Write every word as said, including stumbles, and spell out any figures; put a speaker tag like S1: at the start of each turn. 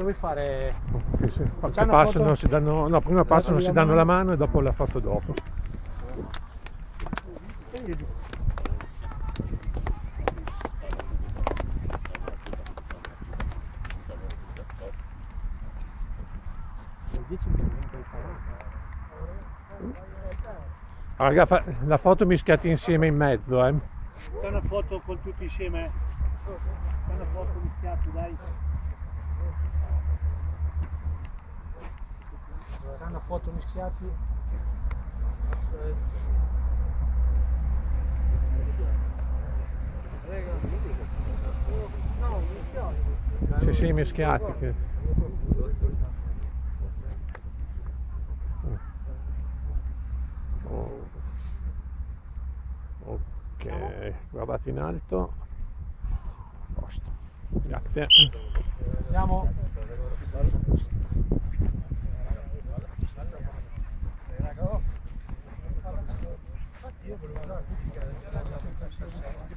S1: vuoi fare?
S2: Sì, sì. Passano, si danno, no, prima passano, si danno la mano e dopo la foto dopo. Raga, fa- la foto mischiati insieme in mezzo, eh.
S1: C'è una foto con tutti insieme? C'è una foto mischiati, dai. C'è una foto mischiati? No, mischiati.
S2: Sì, sì, mischiati. Che... Oh. Ok, guardate in alto. A posto. Grazie.
S1: Andiamo. Io volevo andare